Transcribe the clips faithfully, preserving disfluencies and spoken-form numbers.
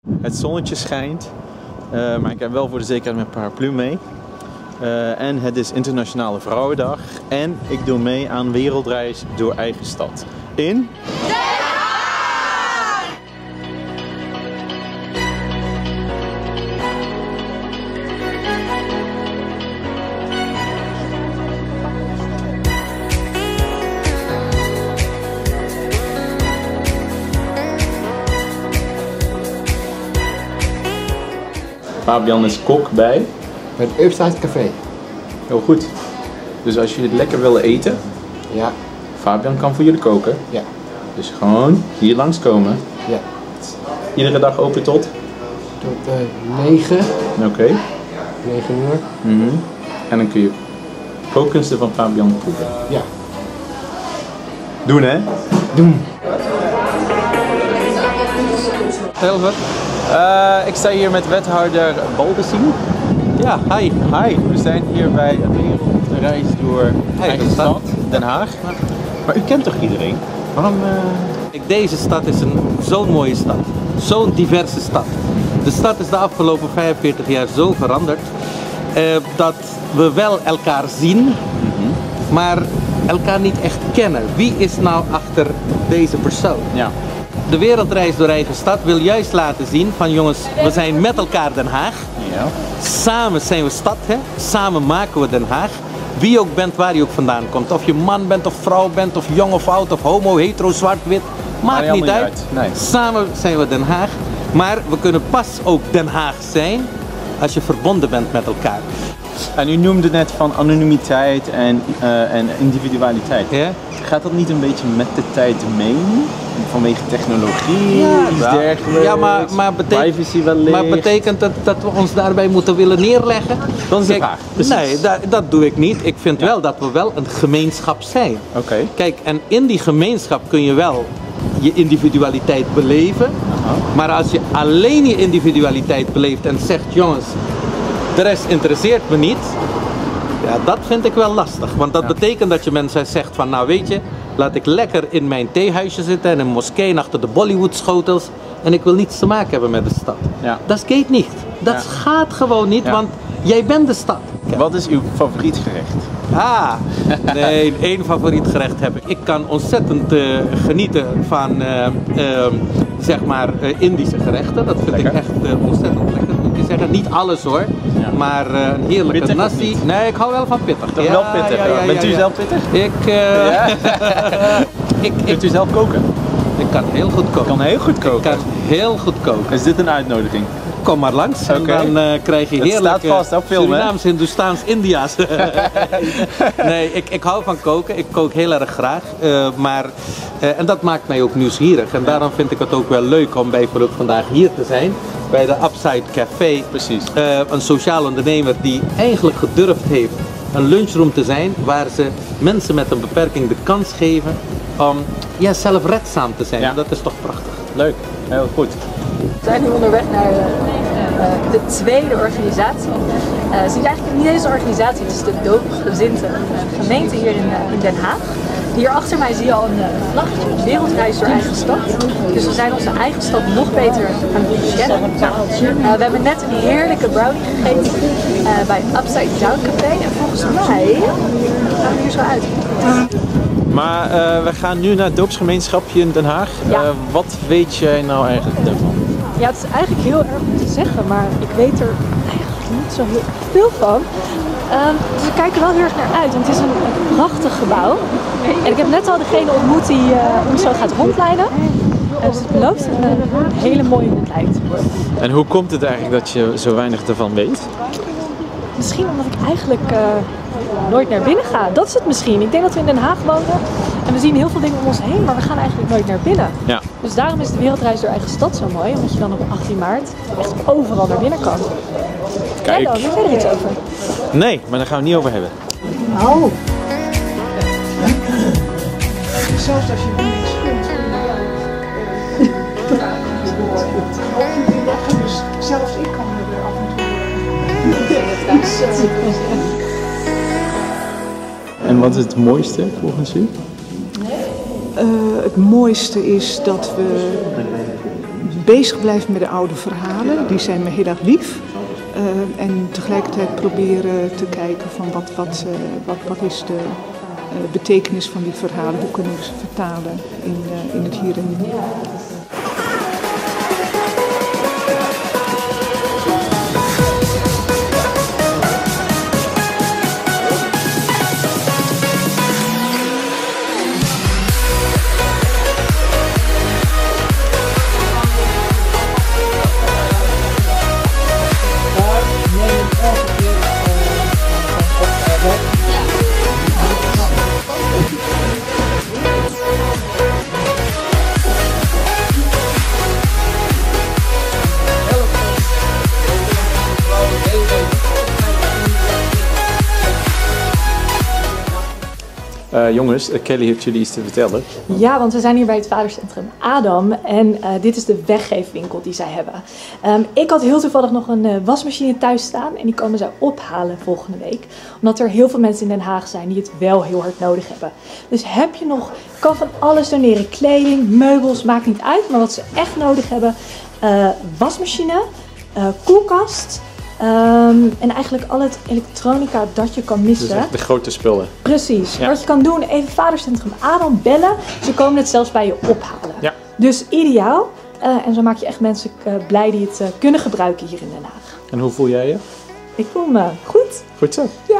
Het zonnetje schijnt, uh, maar ik heb wel voor de zekerheid mijn paraplu mee. Uh, en het is Internationale Vrouwendag en ik doe mee aan wereldreis door eigen stad. In... Fabian is kok bij het Upside Café. Heel goed. Dus als jullie het lekker willen eten, ja. Fabian kan voor jullie koken. Ja. Dus gewoon hier langskomen. Ja. Iedere dag open tot? Tot uh, negen. Oké. Okay. negen uur. Mm-hmm. En dan kun je kookkunsten van Fabian proeven. Ja. Doen hè? Doen. Heel goed. Uh, ik sta hier met wethouder Baldessien. Ja, hi. Hi. We zijn hier bij een wereldreis door eigen stad, Den Haag. Maar u kent toch iedereen? Waarom? Uh... Deze stad is een zo'n mooie stad. Zo'n diverse stad. De stad is de afgelopen vijfenveertig jaar zo veranderd uh, dat we wel elkaar zien, mm-hmm. maar elkaar niet echt kennen. Wie is nou achter deze persoon? Ja. De wereldreis door eigen stad wil juist laten zien van jongens, we zijn met elkaar Den Haag. Ja. Samen zijn we stad, hè? Samen maken we Den Haag. Wie ook bent, waar je ook vandaan komt. Of je man bent of vrouw bent, of jong of oud, of homo, hetero, zwart, wit. Maakt niet uit. uit. Nee. Samen zijn we Den Haag. Maar we kunnen pas ook Den Haag zijn als je verbonden bent met elkaar. En u noemde net van anonimiteit en, uh, en individualiteit. Ja? Gaat dat niet een beetje met de tijd mee? Vanwege technologie, ja, iets ja, dergelijks, ja, maar, maar, betekent, privacy wellicht. maar betekent dat dat we ons daarbij moeten willen neerleggen? Dat is de Kijk, vraag. Precies. Nee, dat, dat doe ik niet. Ik vind ja. wel dat we wel een gemeenschap zijn. Oké. Okay. Kijk, en in die gemeenschap kun je wel je individualiteit beleven. Aha. Maar als je alleen je individualiteit beleeft en zegt, jongens, de rest interesseert me niet. Ja, dat vind ik wel lastig. Want dat ja. betekent dat je mensen zegt van, nou weet je, laat ik lekker in mijn theehuisje zitten en in een moskee achter de Bollywood schotels en ik wil niets te maken hebben met de stad. Ja. Dat gaat niet. Dat ja. gaat gewoon niet, ja. want jij bent de stad. Kijk. Wat is uw favoriet gerecht? Ah, nee, één favoriet gerecht heb ik. Ik kan ontzettend uh, genieten van, uh, uh, zeg maar, uh, Indische gerechten. Dat vind lekker. ik echt uh, ontzettend lekker, moet je zeggen. Niet alles hoor, ja. maar uh, een heerlijke pittig nasi. Nee, ik hou wel van pittig. Toch ja, wel pittig? Ja, ja, ja, Bent u ja, ja. zelf pittig? Ik, uh, ja. ik, ik... Kunt u zelf koken? Ik kan heel goed koken. Ik kan heel goed koken? Ik kan heel goed koken. Is dit een uitnodiging? Kom maar langs en okay. dan uh, krijg je heerlijke Surinaams, Hindoestaans, India's. Nee, ik, ik hou van koken. Ik kook heel erg graag. Uh, maar, uh, en dat maakt mij ook nieuwsgierig. En daarom vind ik het ook wel leuk om bijvoorbeeld vandaag hier te zijn. Bij de Upside Café. Precies. Uh, een sociaal ondernemer die eigenlijk gedurfd heeft een lunchroom te zijn. Waar ze mensen met een beperking de kans geven om ja, zelfredzaam te zijn. Ja. En dat is toch prachtig. Leuk, heel goed. We zijn nu onderweg naar uh, uh, de tweede organisatie. Uh, het is eigenlijk niet eens een organisatie, het is de Doopsgezinten uh, gemeente hier in, uh, in Den Haag. Hierachter mij zie je al een uh, vlaggetje, een wereldreis door eigen stad. Dus we zijn onze eigen stad nog beter aan het verkennen. Uh, we hebben net een heerlijke brownie gegeten uh, bij Upside Down Café. En volgens mij gaan we hier zo uit. Maar uh, we gaan nu naar het doopsgemeenschapje in Den Haag. Ja. Uh, wat weet jij nou eigenlijk daarvan? Ja, het is eigenlijk heel erg om te zeggen, maar ik weet er eigenlijk niet zo heel veel van. Um, dus we kijken wel heel erg naar uit, want het is een prachtig gebouw. En ik heb net al degene ontmoet die uh, ons zo gaat rondleiden. En dus het belooft een, een hele mooie tijd. En hoe komt het eigenlijk dat je zo weinig ervan weet? Misschien omdat ik eigenlijk uh, nooit naar binnen ga. Dat is het misschien. Ik denk dat we in Den Haag wonen en we zien heel veel dingen om ons heen, maar we gaan eigenlijk nooit naar binnen. Ja. Dus daarom is de wereldreis door eigen stad zo mooi, omdat je dan op achttien maart echt overal naar binnen kan. Kijk. Ja, dan, heb jij er iets over? Nee, maar daar gaan we het niet over hebben. Oh. Zelfs als je niet schuld dus zelfs ik kan er af en toe. En wat is het mooiste volgens u? Uh, het mooiste is dat we bezig blijft met de oude verhalen. Die zijn me heel erg lief. Uh, en tegelijkertijd proberen te kijken van wat, wat, uh, wat, wat is de uh, betekenis van die verhalen. Hoe kunnen we ze vertalen in, uh, in het hier en nu. Uh, jongens, Kelly heeft jullie iets te vertellen. Ja, want we zijn hier bij het Vadercentrum Adam en uh, dit is de weggeefwinkel die zij hebben. Um, ik had heel toevallig nog een uh, wasmachine thuis staan en die komen zij ophalen volgende week. Omdat er heel veel mensen in Den Haag zijn die het wel heel hard nodig hebben. Dus heb je nog, kan van alles doneren, kleding, meubels, maakt niet uit. Maar wat ze echt nodig hebben, uh, wasmachine, uh, koelkast... Um, en eigenlijk al het elektronica dat je kan missen. Dus echt de grote spullen. Precies. Ja. Wat je kan doen, even Vadercentrum Adam bellen. Ze komen het zelfs bij je ophalen. Ja. Dus ideaal. Uh, en zo maak je echt mensen uh, blij die het uh, kunnen gebruiken hier in Den Haag. En hoe voel jij je? Ik voel me goed. Goed zo. Ja.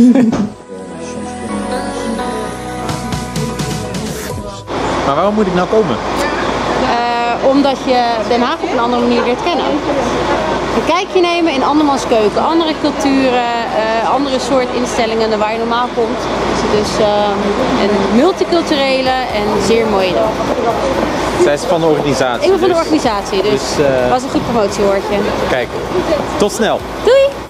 Maar waarom moet ik nou komen? Uh, omdat je Den Haag op een andere manier leert kennen. Een kijkje nemen in andermans keuken, andere culturen, uh, andere soort instellingen dan waar je normaal komt. Dus uh, een multiculturele en zeer mooie dag. Zij is van de organisatie. Ik ben van de dus. organisatie, dus Dus, uh, was een goed promotiewoordje. Kijk, tot snel. Doei!